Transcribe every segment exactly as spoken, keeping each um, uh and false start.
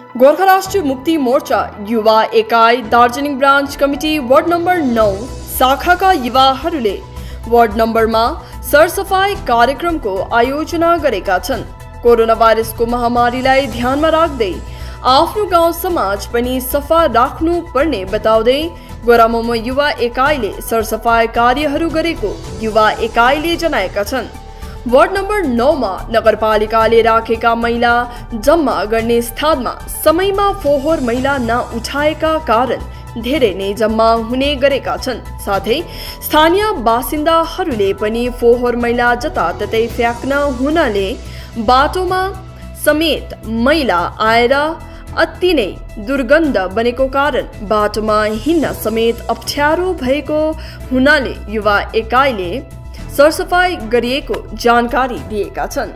गोर्खा राष्ट्रिय मुक्ति मोर्चा युवा एकाइ Darjeeling branch committee ward number नौ शाखाका युवाहरूले वार्ड नम्बरमा सरसफाई कार्यक्रमको आयोजना गरेका छन्। कोरोना भाइरसको महामारीलाई ध्यानमा राख्दै आफ्नो गाउँ समाज पनि सफा राख्नु पर्ने बताउँदै गोरामोमो युवा एकाइले सरसफाई कार्यहरू गरेको युवा एकाइले जनाएका छन्। वार्ड नम्बर नौ मा नगरपालिकाले राखेका मैला जम्मा गर्ने स्थानमा समयमा फोहोर मैला नउठाएका कारण धेरै नै जम्मा हुने गरेका छन्। साथै स्थानीय बासिन्दाहरूले पनि फोहोर मैला जताततै फ्याँक्न हुनाले बाटोमा समेत मैला आएर अति नै दुर्गन्ध बनेको कारण बाटोमा हिँड्न समेत अप्ठ्यारो भएको हुनाले युवा एकाइले सरसफाई गरिएको जानकारी दिएका छन्।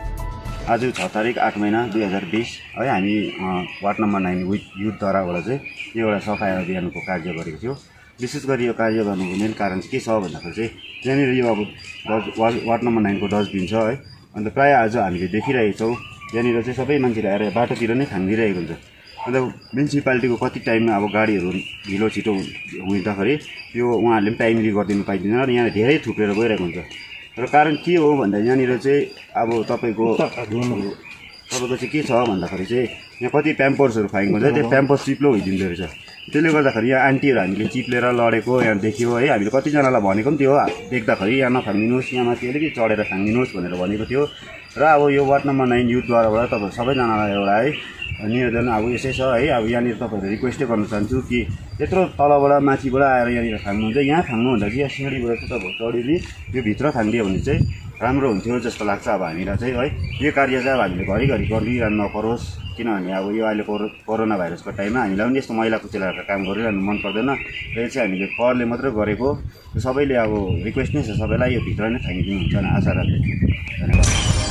आज छ तारिक आठ महिना दुई हजार बीस है हामी वार्ड नम्बर नाइन युथद्वाराबाट चाहिँ यो एउटा सफाई अभियानको कार्य गरेको थियो। विशेष गरी यो कार्य गर्नुको मेन कारण चाहिँ के छ भन्दाखेरि चाहिँ यहाँनिर यो अब वार्ड नम्बर नाइनको डस्टबिन छ है। अन्त प्रायः आज हामीले देखिरहेको छौँ यहाँनिर चाहिँ सबै मान्छेले आएर बाटोतिर नै फ्याँकिदिरहेको हुन्छ। अन्त म्युनिसिपालिटीको कति टाइममा अब गाडीहरू ढिलो छिटो हुँदाखेरि यो उहाँहरूले पनि टाइमली गरिदिनु पाइँदैन र यहाँ धेरै थुप्रेर गइरहेको हुन्छ। र कारण के हो भन्दा यहाँनिर चाहिँ अब तपाईँको तपाईँको चाहिँ के छ भन्दाखेरि चाहिँ यहाँ कति प्याम्पर्सहरू फ्याँकिएको हुन्छ, त्यो प्याम्पर्स चिप्लो भइदिँदो रहेछ। त्यसले गर्दाखेरि यहाँ आन्टीहरू हामीले चिप्लेर लडेको यहाँ देखियो है। हामीले कतिजनालाई भनेको पनि थियो देख्दाखेरि यहाँ नफ्याँकिदिनुहोस्, यहाँ माथि अलिकति चढेर फ्याँकिदिनुहोस् भनेर भनेको थियो। र अब यो वार्ड नम्बर नाइन युथद्वाराबाट तपाईँहरू सबैजनालाई एउटा है निवेदन अब यसै छ है। अब यहाँनिर तपाईँहरू रिक्वेस्टै गर्न चाहन्छु कि त्यत्रो तलबाट माथिबाट आएर यहाँनिर फ्याँक्नुहुन्छ, यहाँ फ्याँक्नुभन्दा कि यहाँ सिँढीबाट चाहिँ तपाईँहरू चढिदिए यो भित्र फ्याँकिदियो भने चाहिँ राम्रो हुन्थ्यो जस्तो लाग्छ अब हामीलाई चाहिँ है। यो कार्य चाहिँ अब हामीले घरिघरि गरिरहनु नपरोस्, किनभने अब यो अहिले कोरो कोरोना भाइरसको टाइममा हामीलाई पनि यस्तो मैला कुचेलाको काम गरिरहनु मन पर्दैन। र यो चाहिँ हामीले करले मात्रै गरेको, सबैले अब रिक्वेस्ट नै छ सबैलाई यो भित्र नै फ्याँकिदिनु हुन्छ आशा राख्छु। धन्यवाद।